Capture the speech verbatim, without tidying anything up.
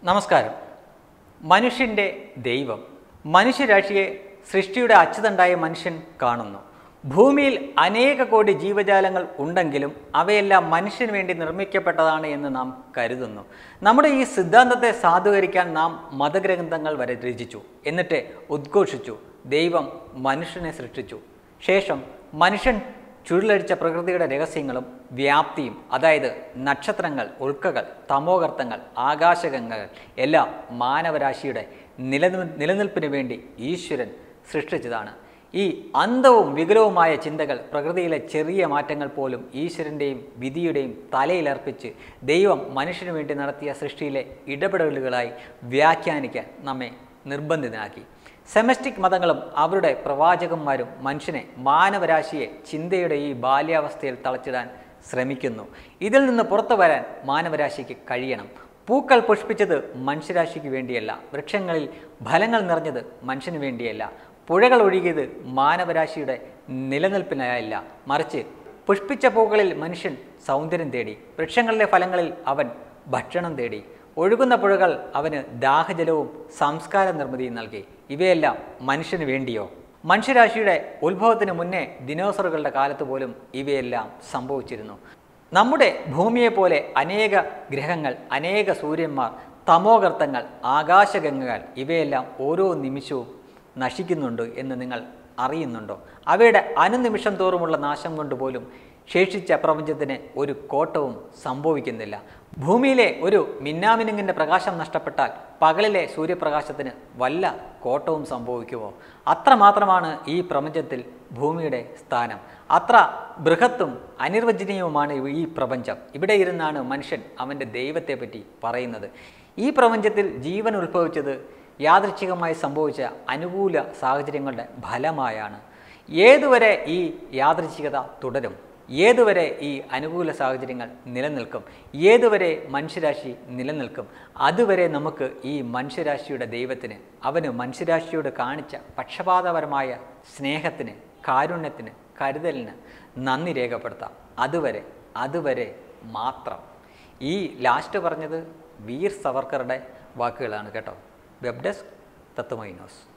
നമസ്കാരം. മനുഷ്യൻ്റെ ദൈവം മനുഷ്യരാശിയെ സൃഷ്ടിയുടെ അച്ചുതണ്ടായ മനുഷ്യൻ കാണുന്നു. ഭൂമിയിൽ അനേക കോടി ജീവജാലങ്ങൾ ഉണ്ടെങ്കിലും അവയെല്ലാം മനുഷ്യന് വേണ്ടി നിർമ്മിക്കപ്പെട്ടതാണ് എന്ന് നാം കരുതുന്നു. നമ്മുടെ ഈ സിദ്ധാന്തത്തെ സാധൂകരിക്കാൻ നാം മതഗ്രന്ഥങ്ങൾ വരെ രചിച്ചു. എന്നിട്ട് ഉദ്ഘോഷിച്ചു, ദൈവം മനുഷ്യനെ സൃഷ്ടിച്ചു. ശേഷം മനുഷ്യൻ ചുരുളടിച്ച പ്രകൃതിയുടെ രഹസ്യങ്ങളും വ്യാപ്തിയും, അതായത് നക്ഷത്രങ്ങൾ, ഉൽക്കകൾ, തമോഗർത്തങ്ങൾ, ആകാശഗംഗകൾ എല്ലാം മാനവരാശിയുടെ നിലനിൽ നിലനിൽപ്പിന് വേണ്ടി ഈശ്വരൻ സൃഷ്ടിച്ചതാണ്. ഈ അന്ധവും വികലവുമായ ചിന്തകൾ, പ്രകൃതിയിലെ ചെറിയ മാറ്റങ്ങൾ പോലും ഈശ്വരൻ്റെയും വിധിയുടെയും തലയിലർപ്പിച്ച് ദൈവം മനുഷ്യന് വേണ്ടി നടത്തിയ സൃഷ്ടിയിലെ ഇടപെടലുകളായി വ്യാഖ്യാനിക്കാൻ നമ്മെ നിർബന്ധിതനാക്കി. സെമസ്റ്റിക് മതങ്ങളും അവരുടെ പ്രവാചകന്മാരും മനുഷ്യനെ, മാനവരാശിയെ ചിന്തയുടെ ഈ ബാല്യാവസ്ഥയിൽ തളച്ചിടാൻ ശ്രമിക്കുന്നു. ഇതിൽ നിന്ന് പുറത്തു വരാൻ മാനവരാശിക്ക് കഴിയണം. പൂക്കൾ പുഷ്പിച്ചത് മനുഷ്യരാശിക്ക് വേണ്ടിയല്ല, വൃക്ഷങ്ങളിൽ ഫലങ്ങൾ നിറഞ്ഞത് മനുഷ്യന് വേണ്ടിയല്ല, പുഴകൾ ഒഴുകിയത് മാനവരാശിയുടെ നിലനിൽപ്പിനായല്ല, മറിച്ച് പുഷ്പിച്ച പൂക്കളിൽ മനുഷ്യൻ സൗന്ദര്യം തേടി, വൃക്ഷങ്ങളിലെ ഫലങ്ങളിൽ അവൻ ഭക്ഷണം തേടി, ഒഴുകുന്ന പുഴകൾ അവന് ദാഹജലവും സംസ്കാര നിർമ്മിതിയും നൽകി. ഇവയെല്ലാം മനുഷ്യന് വേണ്ടിയോ? മനുഷ്യരാശിയുടെ ഉത്ഭവത്തിന് മുന്നേ ദിനോസറുകളുടെ കാലത്ത് പോലും ഇവയെല്ലാം സംഭവിച്ചിരുന്നു. നമ്മുടെ ഭൂമിയെപ്പോലെ അനേക ഗ്രഹങ്ങൾ, അനേക സൂര്യന്മാർ, തമോഗർത്തങ്ങൾ, ആകാശഗംഗകൾ ഇവയെല്ലാം ഓരോ നിമിഷവും നശിക്കുന്നുണ്ട് എന്ന് നിങ്ങൾ അറിയുന്നുണ്ടോ? അവയുടെ അനുനിമിഷം തോറുമുള്ള നാശം കൊണ്ട് പോലും ശേഷിച്ച പ്രപഞ്ചത്തിന് ഒരു കോട്ടവും സംഭവിക്കുന്നില്ല. ഭൂമിയിലെ ഒരു മിന്നാമിനുങ്ങിൻ്റെ പ്രകാശം നഷ്ടപ്പെട്ടാൽ പകലിലെ സൂര്യപ്രകാശത്തിന് വല്ല കോട്ടവും സംഭവിക്കുമോ? അത്രമാത്രമാണ് ഈ പ്രപഞ്ചത്തിൽ ഭൂമിയുടെ സ്ഥാനം. അത്ര ബൃഹത്തും അനിർവചനീയവുമാണ് ഈ പ്രപഞ്ചം. ഇവിടെ ഇരുന്നാണ് മനുഷ്യൻ അവൻ്റെ ദൈവത്തെ പറ്റി പറയുന്നത്. ഈ പ്രപഞ്ചത്തിൽ ജീവൻ ഉത്ഭവിച്ചത് യാദൃച്ഛികമായി സംഭവിച്ച അനുകൂല സാഹചര്യങ്ങളുടെ ഫലമായാണ്. ഏതുവരെ ഈ യാദൃച്ഛികത തുടരും? ഏതുവരെ ഈ അനുകൂല സാഹചര്യങ്ങൾ നിലനിൽക്കും? ഏതുവരെ മനുഷ്യരാശി നിലനിൽക്കും? അതുവരെ നമുക്ക് ഈ മനുഷ്യരാശിയുടെ ദൈവത്തിന്, അവന് മനുഷ്യരാശിയോട് കാണിച്ച പക്ഷപാതപരമായ സ്നേഹത്തിന്, കാരുണ്യത്തിന്, കരുതലിന് നന്ദി രേഖപ്പെടുത്താം. അതുവരെ അതുവരെ മാത്രം. ഈ ലാസ്റ്റ് പറഞ്ഞത് വീർ സവർക്കറുടെ വാക്കുകളാണ് കേട്ടോ. Web desk Tatwamayi news.